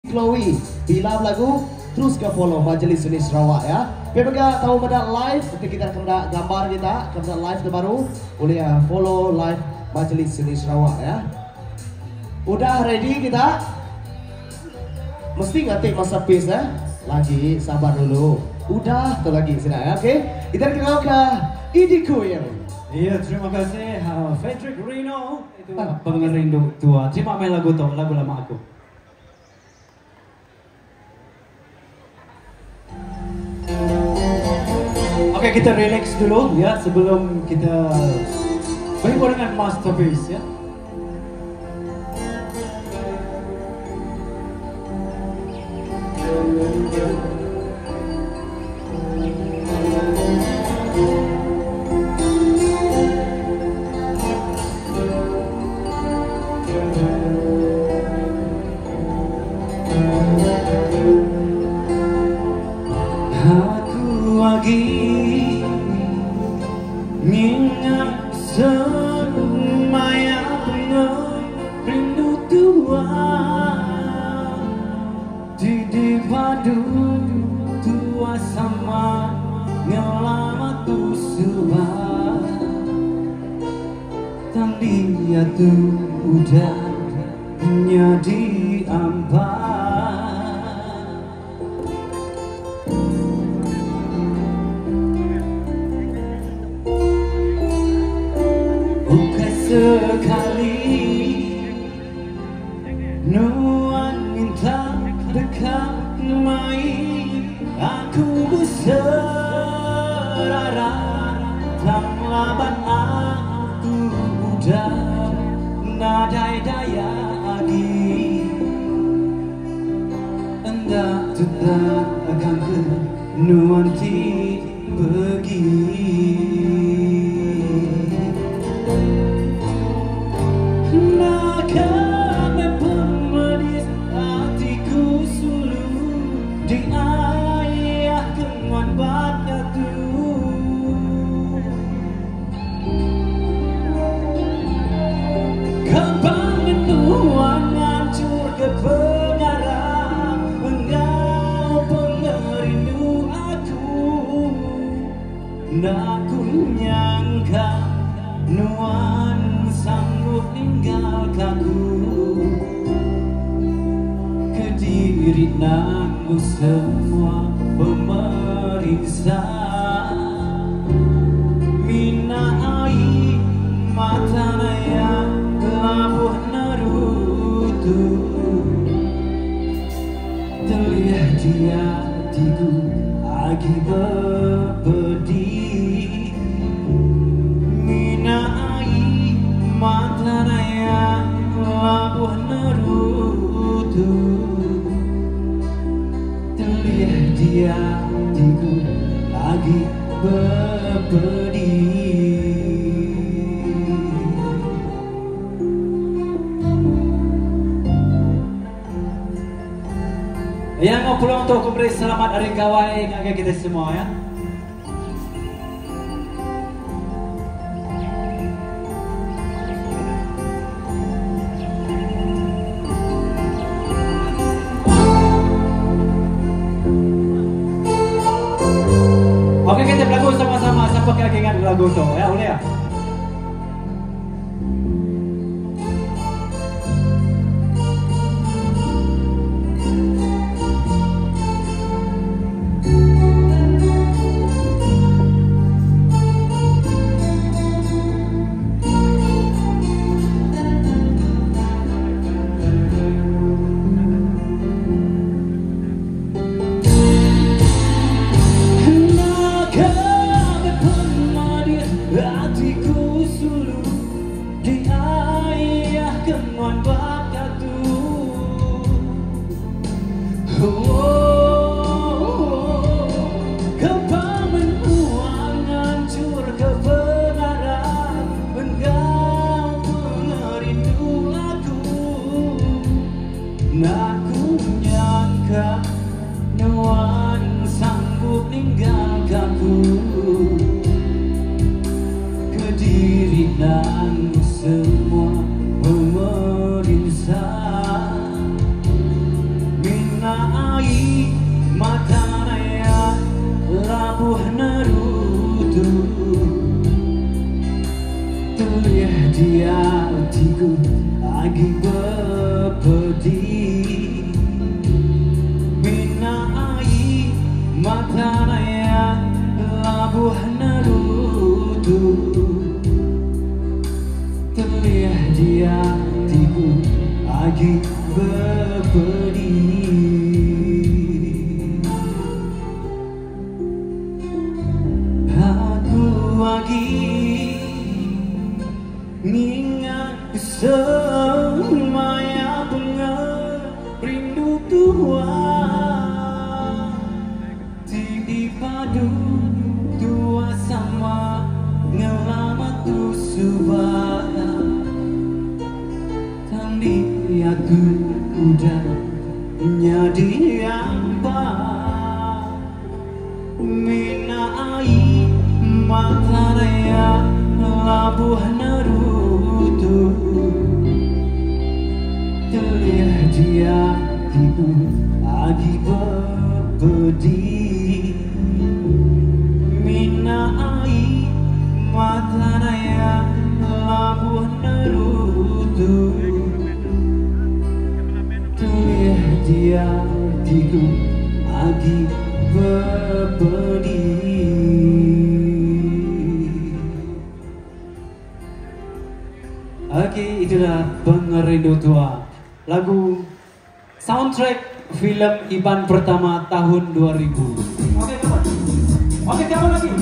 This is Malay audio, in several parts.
Chloe bila lagu terus ke follow Majelis Seni Sarawak ya. Pemega tahu pada live nanti kita akan ada gambar kita akan live terbaru boleh ya follow live Majelis Seni Sarawak ya. Udah ready kita? Mesti ngetik masterpiece ya. Lagi sabar dulu. Udah tuh lagi sini ya. Oke. Kita kenal ke Idiko yang. Iya, terima kasih Frederick Rino itu pendengar rindu tua. Terima main lagu tuh, lagu lama aku. Oke, kita relax dulu ya sebelum kita berhubung dengan masterpiece ya. Aku lagi ingat semua yang rindu tua di padu tua sama ngelama tu subah dan dia tu udah menjadi ampas. Bukan sekali Nuan minta dekat main aku berserah tak laban aku udah nadai daya lagi hendak tetap akan ke Nuan ti pergi. Aku nyangka Nuan sanggup ninggalkanku. Kediri aku semua pemeriksa mina air mata yang labuh narutu terlihat dia tigu agi berbedi matanya labuh nerutu terlihat dia tigu lagi berbedi. Yang mau pulang untuk memberi selamat hari kawai bagi kita semua ya. Oke, kita lagu sama-sama. Siapa kira ingat lagu itu? Ya, boleh ya? Aku nyangka Nuan sanggup ninggalkanku. Kediri dan semua pemerintah ai matanaya labuh naruto terlihat dia hatiku lagi berpedih mina ai matanaya labuh naruto terlihat dia hatiku lagi berpedih. Aku lagi mengingat semaya bunga rindu tua tinggi padu tua sama ngelamat tu subaya tandi aku udah nyadi apa mina ai mataraya labuh naruto terlihat dia tipu lagi berpedih mina ai mataraya labuh naruto terlihat dia tipu lagi berpedih. Oke, itulah Pengerindu Tua, lagu soundtrack film Iban pertama tahun 2000. Oke, kawan. Oke, kawan lagi.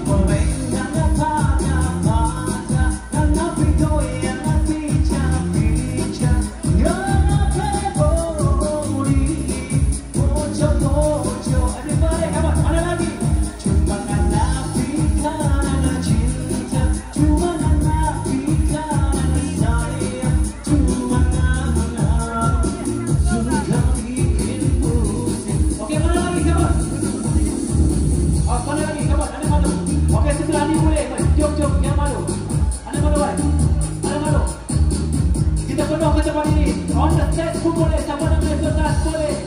On the stage pun boleh, siapa nak boleh kertas boleh.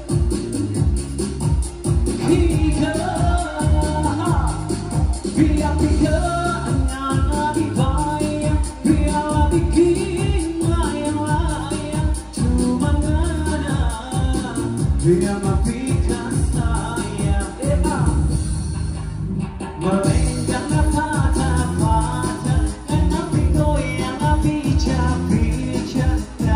Hingga biar angan dibayang, biar bikin layang-layang, cuma ngana biar mafikan saya. Melenggang mata-mata, tapi goyang bica-bica.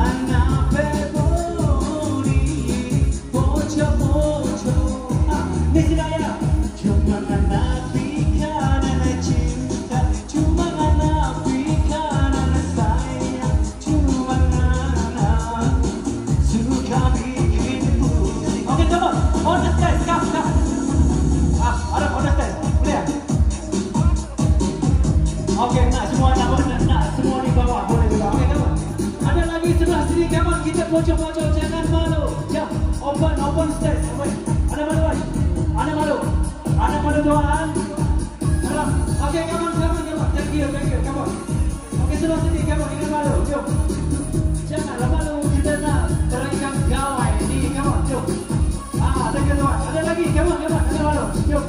Oke, nak semua di bawah boleh juga. Oke, kawan. Ada lagi sebelah sini, kawan. Kita pojok-pojok, jangan malu. Ya, open stage. Ada malu, kan? Ada malu tuan. Oke, kawan. Thank you, kawan. Oke, sebelah sini, kawan. Jangan malu. Jom. Janganlah malu. Kita nak terangkan gawai ni, kawan. Jom. Thank you, tuan. Ada lagi, kawan. Ada malu. Jom.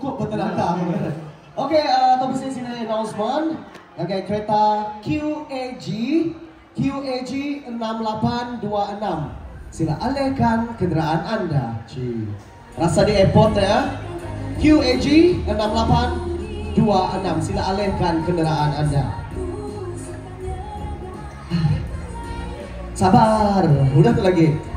cukup bertenaga. Oke, tapi saya sini announcement. Oke, kereta QAG 6826. Sila alihkan kenderaan Anda. Rasa di airport ya. QAG 6826. Sila alihkan kenderaan Anda. Sabar, udah tuh lagi.